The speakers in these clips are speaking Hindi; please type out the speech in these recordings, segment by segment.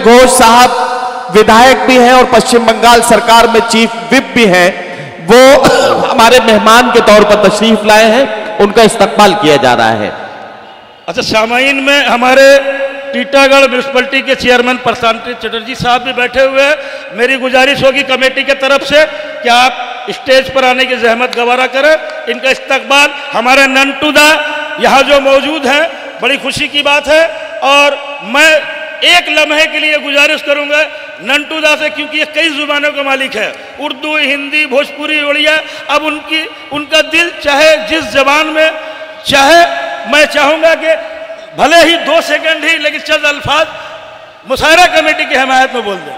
घोष साहब विधायक भी हैं और पश्चिम बंगाल सरकार में चीफ विप भी हैं, वो हमारे मेहमान के तौर पर तशरीफ लाए हैं, उनका इस्तकबाल किया जा रहा है। अच्छा, सामाइन में हमारे टीटागढ़ म्यूनिसिपैलिटी के चेयरमैन प्रशांत चटर्जी साहब भी बैठे हुए हैं। मेरी गुजारिश होगी कमेटी के तरफ से कि आप स्टेज पर आने की जहमत गवारा करें। इनका इस्तकबाल हमारे नंटू दा यहाँ जो मौजूद हैं, बड़ी खुशी की बात है। और मैं एक लम्हे के लिए गुजारिश करूंगा नंटू दा से, क्योंकि ये कई जुबानों का मालिक है, उर्दू, हिंदी, भोजपुरी, उड़िया। अब उनका दिल चाहे जिस जबान में चाहे, मैं चाहूंगा कि भले ही 2 सेकंड ही, लेकिन चंद अल्फाज मुशायरा कमेटी की हिमायत में बोल दें।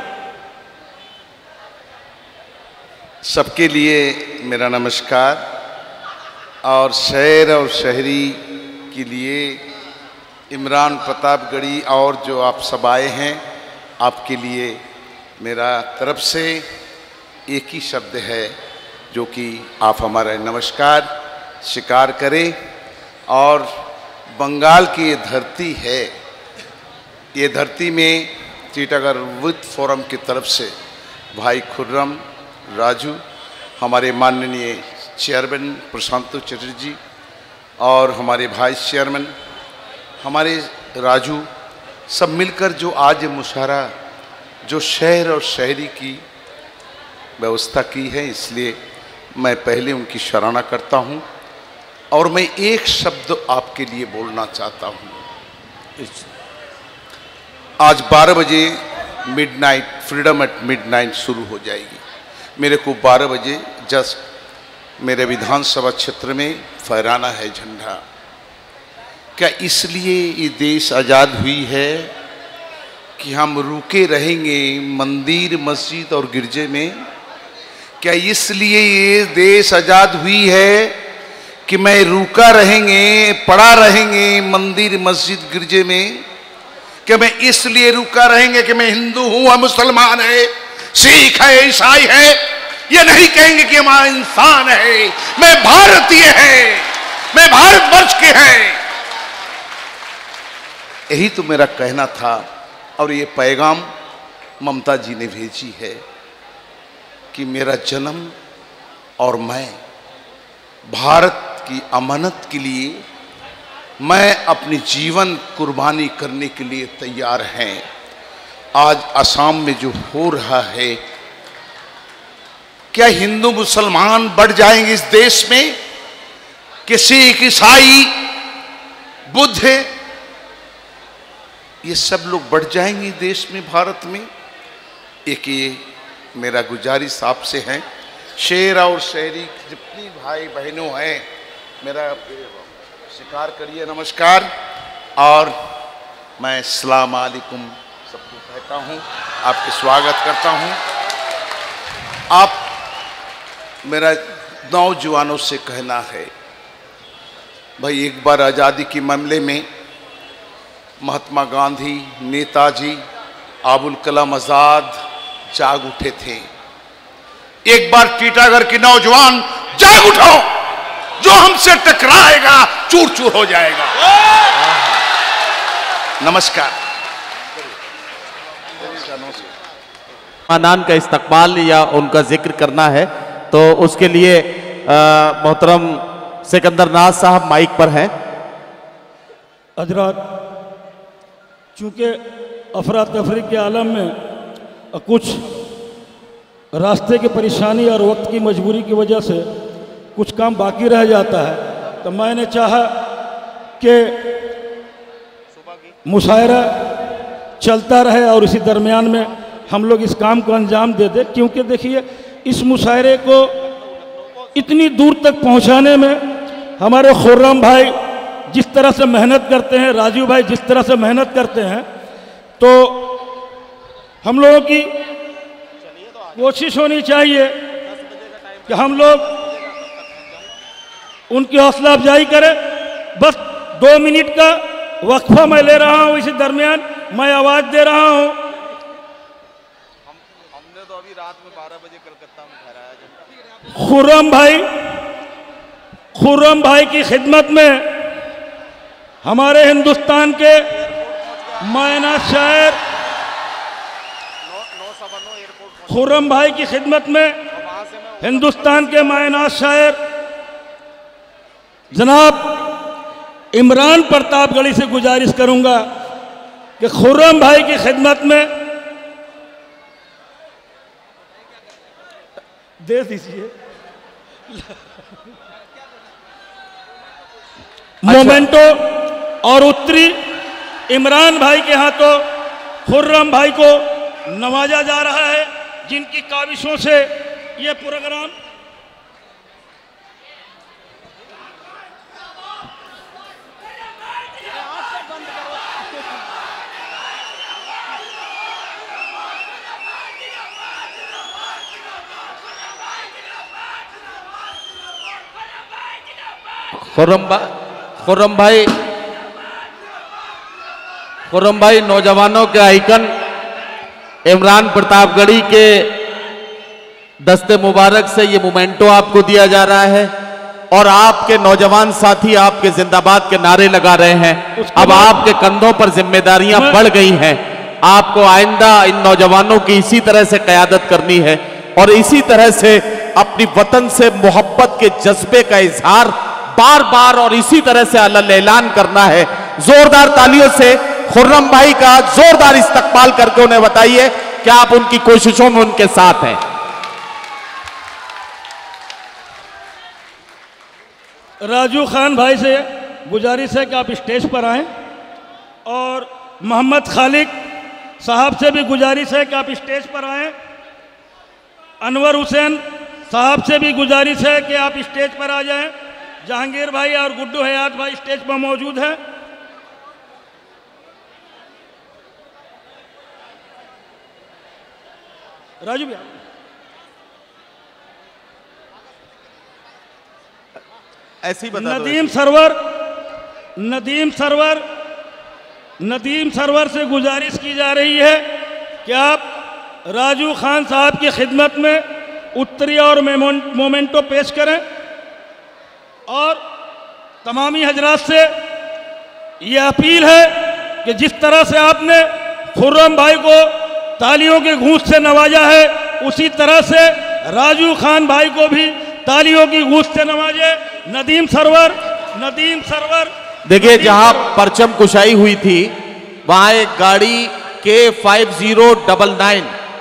सबके लिए मेरा नमस्कार, और शहर और शहरी के लिए इमरान प्रतापगढ़ी और जो आप सब आए हैं, आपके लिए मेरा तरफ से एक ही शब्द है जो कि आप हमारा नमस्कार स्वीकार करें। और बंगाल की ये धरती है, ये धरती में टीटागढ़ विद फोरम की तरफ से भाई खुर्रम राजू, हमारे माननीय चेयरमैन प्रशांत चटर्जी और हमारे वाइस चेयरमैन हमारे राजू, सब मिलकर जो आज मुशायरा जो शहर और शहरी की व्यवस्था की है, इसलिए मैं पहले उनकी सराहना करता हूं। और मैं एक शब्द आपके लिए बोलना चाहता हूं। आज 12 बजे मिडनाइट, फ्रीडम एट मिडनाइट शुरू हो जाएगी। मेरे को 12 बजे जस्ट मेरे विधानसभा क्षेत्र में फहराना है झंडा। क्या इसलिए ये देश आज़ाद हुई है कि हम रुके रहेंगे मंदिर, मस्जिद और गिरजे में? क्या इसलिए ये देश आज़ाद हुई है कि मैं रुका रहेंगे, पड़ा रहेंगे मंदिर, मस्जिद, गिरजे में? क्या मैं इसलिए रुका रहेंगे कि मैं हिंदू हूं, मुसलमान है, सिख है, ईसाई है? ये नहीं कहेंगे कि हमारा इंसान है, मैं भारतीय है, मैं भारतवर्ष के हैं। यही तो मेरा कहना था। और ये पैगाम ममता जी ने भेजी है कि मेरा जन्म और मैं भारत की अमानत के लिए मैं अपनी जीवन कुर्बानी करने के लिए तैयार हैं। आज असम में जो हो रहा है, क्या हिंदू मुसलमान बढ़ जाएंगे इस देश में? कि सिख, ईसाई, बुद्ध, ये सब लोग बढ़ जाएंगे देश में, भारत में? एक ये मेरा गुजारिश आपसे है, शेर और शहरी जितनी भाई बहनों हैं, मेरा स्वीकार करिए नमस्कार। और मैं अस्सलाम वालेकुम सबको कहता हूँ, आपके स्वागत करता हूँ। आप मेरा नौजवानों से कहना है, भाई एक बार आज़ादी के मामले में महात्मा गांधी, नेताजी, अबुल कलाम आजाद जाग उठे थे। एक बार टीटागढ़ के नौजवान जाग उठो, जो हमसे टकराएगा चूर चूर हो जाएगा। नमस्कार। मेहमान का इस्तकबाल या उनका जिक्र करना है, तो उसके लिए मोहतरम सिकंदर नाज साहब माइक पर हैं। हजरात, चूँकि अफरा तफरी के आलम में कुछ रास्ते की परेशानी और वक्त की मजबूरी की वजह से कुछ काम बाकी रह जाता है, तो मैंने चाहा कि मुशायरा चलता रहे और इसी दरमियान में हम लोग इस काम को अंजाम दे दें। क्योंकि देखिए, इस मुशायरे को इतनी दूर तक पहुंचाने में हमारे खुर्रम भाई जिस तरह से मेहनत करते हैं, राजू भाई जिस तरह से मेहनत करते हैं, तो हम लोगों की कोशिश होनी चाहिए कि हम लोग उनकी हौसला अफजाई करें। बस 2 मिनट का वक्फा मैं ले रहा हूं, इसी दरमियान मैं आवाज़ दे रहा हूं। हमने तो अभी रात में 12 बजे कलकत्ता में ठहराया। खुर्रम भाई की खिदमत में हमारे हिंदुस्तान के मायना शायर खुर्रम भाई की खिदमत में हिंदुस्तान के मायनात शायर जनाब इमरान प्रतापगढ़ी से गुजारिश करूंगा कि खुर्रम भाई की खिदमत में दे दीजिए मोमेंटो और उत्तरी इमरान भाई के हाथों खुर्रम भाई को नवाजा जा रहा है, जिनकी काविशों से ये प्रोग्राम खुर्रम भाई नौजवानों के आइकन इमरान प्रतापगढ़ी के दस्ते मुबारक से ये मोमेंटो आपको दिया जा रहा है और आपके नौजवान साथी आपके जिंदाबाद के नारे लगा रहे हैं। अब आपके कंधों पर जिम्मेदारियां बढ़ गई हैं। आपको आइंदा इन नौजवानों की इसी तरह से क़यादत करनी है और इसी तरह से अपनी वतन से मोहब्बत के जज्बे का इजहार बार बार और इसी तरह से अलग ऐलान करना है। जोरदार तालियों से खुर्रम भाई का जोरदार इस्तकबाल करके उन्हें बताइए कि आप उनकी कोशिशों में उनके साथ हैं। राजू खान भाई से गुजारिश है कि आप स्टेज पर आएं और मोहम्मद खालिक साहब से भी गुजारिश है कि आप स्टेज पर आएं। अनवर हुसैन साहब से भी गुजारिश है कि आप स्टेज पर आ जाएं। जहांगीर भाई और गुड्डू हयात भाई स्टेज पर मौजूद हैं। राजू भैया ऐसी बता दो। नदीम सरवर से गुजारिश की जा रही है कि आप राजू खान साहब की खिदमत में उत्तरी और मोमेंटो पेश करें और तमामी हजरात से ये अपील है कि जिस तरह से आपने खुर्रम भाई को तालियों के गूंज से नवाजा है, उसी तरह से राजू खान भाई को भी तालियों की गूंज से नवाजे। नदीम सरवर देखिए, जहां परचम कुशाई हुई थी वहां एक गाड़ी के 5099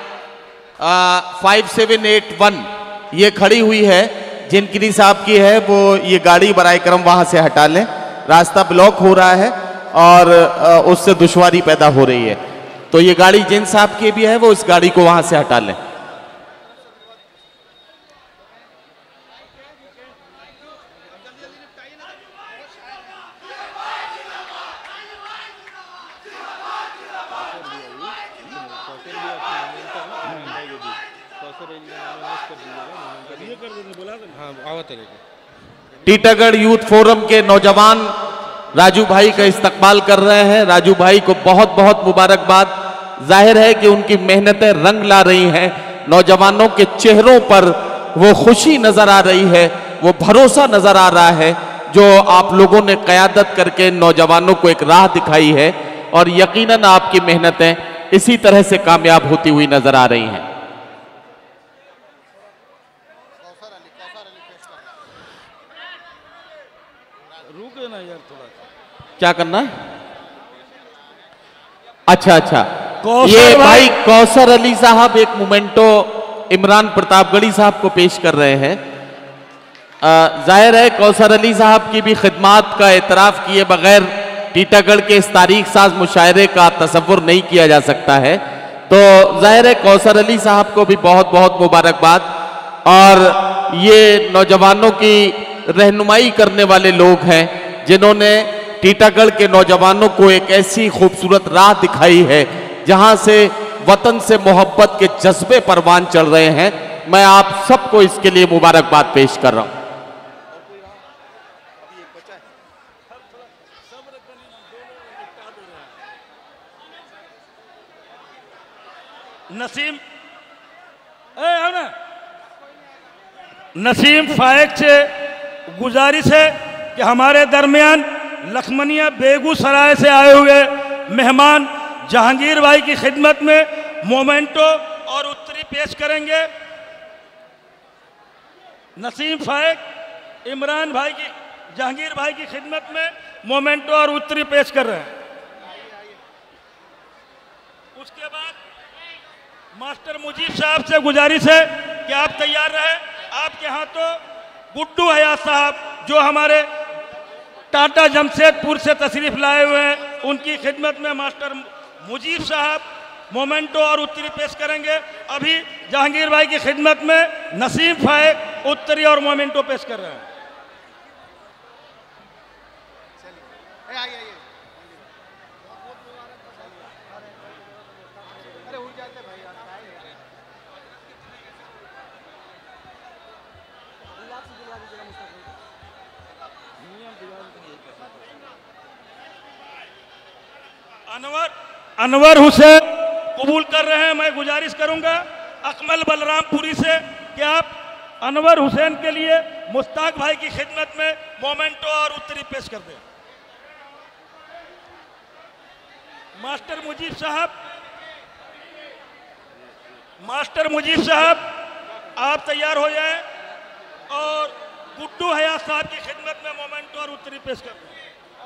5781 ये खड़ी हुई है। जिनकी साहब की है वो ये गाड़ी बराए करम वहां से हटा लें। रास्ता ब्लॉक हो रहा है और उससे दुश्वारी पैदा हो रही है। तो ये गाड़ी जिन साहब की भी है वो इस गाड़ी को वहां से हटा लें। टीटागढ़ यूथ फोरम के नौजवान राजू भाई का इस्तकबाल कर रहे हैं। राजू भाई को बहुत बहुत मुबारकबाद। जाहिर है कि उनकी मेहनतें रंग ला रही हैं। नौजवानों के चेहरों पर वो खुशी नजर आ रही है, वो भरोसा नजर आ रहा है जो आप लोगों ने क़यादत करके नौजवानों को एक राह दिखाई है और यकीनन आपकी मेहनतें इसी तरह से कामयाब होती हुई नजर आ रही हैं। क्या करना है? अच्छा, ये भाई कौसर अली साहब एक मोमेंटो इमरान प्रतापगढ़ी साहब को पेश कर रहे हैं। जाहिर है कौसर अली साहब की भी खिदमात का एतराफ़ किए बगैर टीटागढ़ के इस तारीख साज मुशायरे का तसव्वुर नहीं किया जा सकता है। तो जाहिर है कौसर अली साहब को भी बहुत बहुत मुबारकबाद। और ये नौजवानों की रहनुमाई करने वाले लोग हैं जिन्होंने टीटागढ़ के नौजवानों को एक ऐसी खूबसूरत राह दिखाई है जहां से वतन से मोहब्बत के जज्बे परवान चल रहे हैं। मैं आप सबको इसके लिए मुबारकबाद पेश कर रहा हूं। नसीम फायक से गुजारिश है कि हमारे दरमियान लखमनिया बेगूसराय से आए हुए मेहमान जहांगीर भाई की खिदमत में मोमेंटो और उत्तरी पेश करेंगे। नसीम फाइक इमरान भाई की, जहांगीर भाई की खिदमत में मोमेंटो और उत्तरी पेश कर रहे हैं। उसके बाद मास्टर मुजीब साहब से गुजारिश है कि आप तैयार रहे। आपके हाथों गुड्डू हयात साहब जो हमारे टाटा जमशेदपुर से तशरीफ लाए हुए हैं, उनकी खिदमत में मास्टर मुजीब साहब मोमेंटो और उत्तरी पेश करेंगे। अभी जहांगीर भाई की खिदमत में नसीम फाइक उत्तरी और मोमेंटो पेश कर रहे हैं। अनवर हुसैन कबूल कर रहे हैं। मैं गुजारिश करूंगा अकमल बलरामपुरी से कि आप अनवर हुसैन के लिए मुश्ताक भाई की खिदमत में मोमेंटो और उत्तरी पेश कर दें। मास्टर मुजीब साहब आप तैयार हो जाएं और गुड्डू हयात साहब की खिदमत में मोमेंटो और उत्तरी पेश कर दें।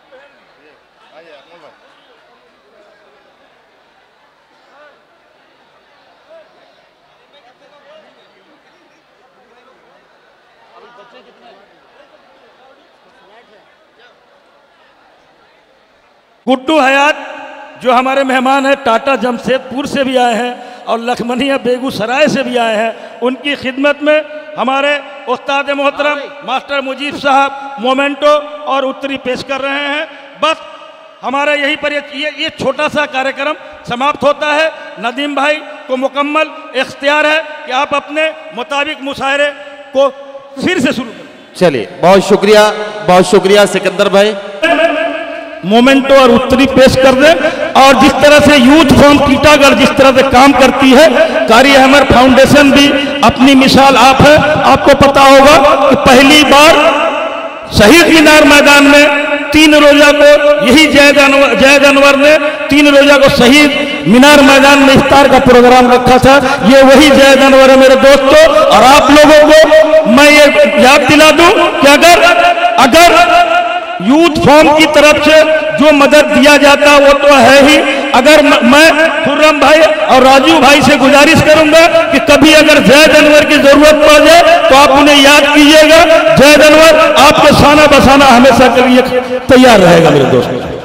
गुड्डू हयात जो हमारे मेहमान हैं, टाटा जमशेदपुर से भी आए हैं और लखमनिया बेगूसराय से भी आए हैं, उनकी खिदमत में हमारे उस्ताद मोहतरम मास्टर मुजीब साहब मोमेंटो और उत्तरी पेश कर रहे हैं। बस हमारा यहीं पर ये छोटा सा कार्यक्रम समाप्त होता है। नदीम भाई को मुकम्मल इख्तियार है कि आप अपने मुताबिक मुशायरे को फिर से शुरू करें। चलिए, बहुत शुक्रिया सिकंदर भाई। मोमेंटो और उत्तरी पेश कर दें। और जिस तरह से यूथ फॉर्म टीटागढ़ जिस तरह से काम करती है, कारी अहमद फाउंडेशन भी अपनी मिसाल आप है। आपको पता होगा कि पहली बार शहीद मीनार मैदान में 3 रोजा को यही जैद अनवर ने 3 रोजा को शहीद मीनार मैदान में इफ्तार का प्रोग्राम रखा था। ये वही जैद अनवर है मेरे दोस्तों। और आप लोगों को मैं ये याद दिला दूं कि अगर यूथ फॉर्म की तरफ से जो मदद दिया जाता वो तो है ही। अगर मैं खुर्रम भाई और राजू भाई से गुजारिश करूंगा कि कभी अगर जैद अनवर की जरूरत पड़ जाए तो आप उन्हें याद कीजिएगा। जैद अनवर आपके शाना बसाना हमेशा के लिए तैयार रहेगा मेरे दोस्तों।